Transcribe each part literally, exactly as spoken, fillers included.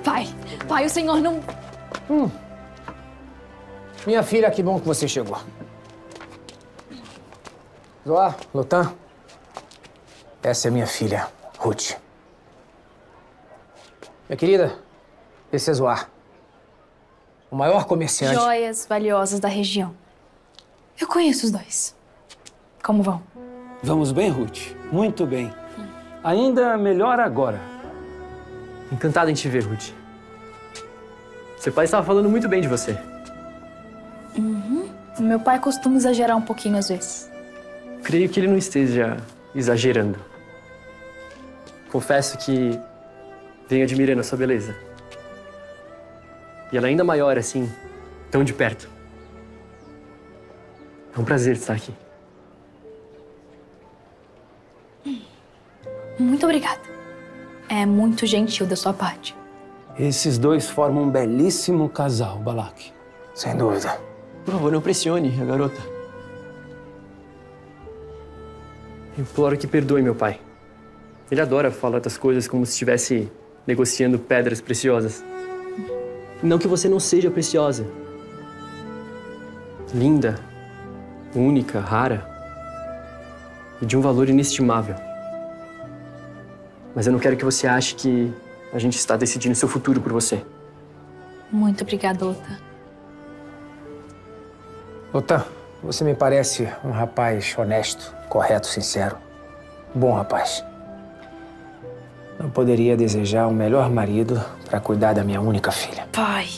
Pai, pai, o senhor não... Hum. Minha filha, que bom que você chegou. Zoar, Lotan, essa é minha filha, Ruth. Minha querida, esse é Zoar, o maior comerciante... Joias valiosas da região. Eu conheço os dois. Como vão? Vamos bem, Ruth? Muito bem. Ainda melhor agora. Encantado em te ver, Ruth. Seu pai estava falando muito bem de você. Uhum. Meu pai costuma exagerar um pouquinho às vezes. Creio que ele não esteja exagerando. Confesso que venho admirando a sua beleza. E ela é ainda maior, assim, tão de perto. É um prazer estar aqui. Muito obrigada. É muito gentil da sua parte. Esses dois formam um belíssimo casal, Balak. Sem dúvida. Por favor, não pressione a garota. Imploro que perdoe meu pai. Ele adora falar das coisas como se estivesse negociando pedras preciosas. Não que você não seja preciosa. Linda, única, rara e de um valor inestimável. Mas eu não quero que você ache que a gente está decidindo seu futuro por você. Muito obrigada, Lotan. Lotan, você me parece um rapaz honesto, correto, sincero. Bom rapaz. Não poderia desejar um melhor marido para cuidar da minha única filha. Pai.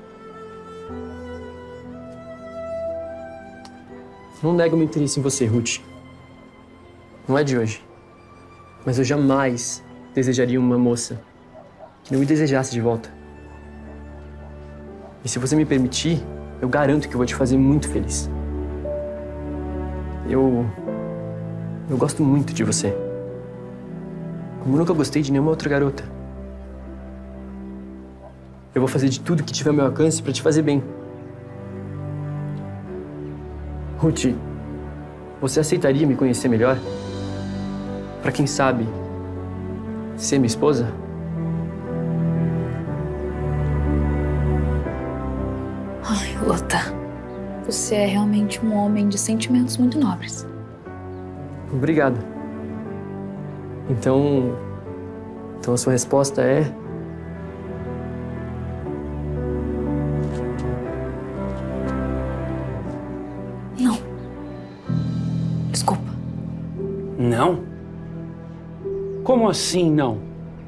Não nego meu interesse em você, Ruth. Não é de hoje. Mas eu jamais desejaria uma moça que não me desejasse de volta. E se você me permitir, eu garanto que eu vou te fazer muito feliz. Eu... Eu gosto muito de você. Como eu nunca gostei de nenhuma outra garota. Eu vou fazer de tudo que tiver ao meu alcance pra te fazer bem. Ruth, você aceitaria me conhecer melhor? Pra quem sabe, ser minha esposa? Ai, Lotan, você é realmente um homem de sentimentos muito nobres. Obrigado. Então... Então a sua resposta é... Não. Desculpa. Não? Como assim não?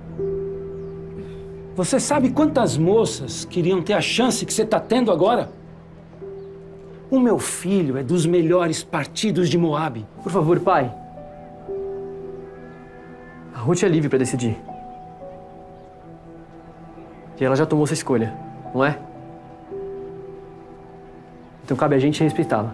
Você sabe quantas moças queriam ter a chance que você está tendo agora? O meu filho é dos melhores partidos de Moabe. Por favor, pai. A Ruth é livre para decidir. E ela já tomou sua escolha, não é? Então cabe a gente respeitá-la.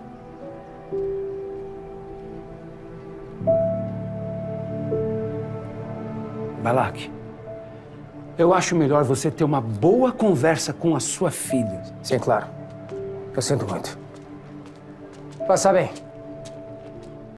Balak, eu acho melhor você ter uma boa conversa com a sua filha. Sim, claro. Eu sinto muito. Passa bem.